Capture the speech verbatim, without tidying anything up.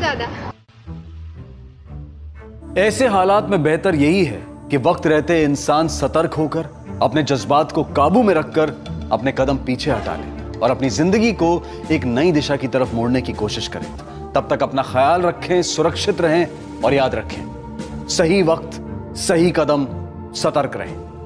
दादा। ऐसे हालात में बेहतर यही है कि वक्त रहते इंसान सतर्क होकर अपने जज्बात को काबू में रखकर अपने कदम पीछे हटा ले और अपनी जिंदगी को एक नई दिशा की तरफ मोड़ने की कोशिश करें। तब तक अपना ख्याल रखें, सुरक्षित रहें और याद रखें, सही वक्त, सही कदम, सतर्क रहें।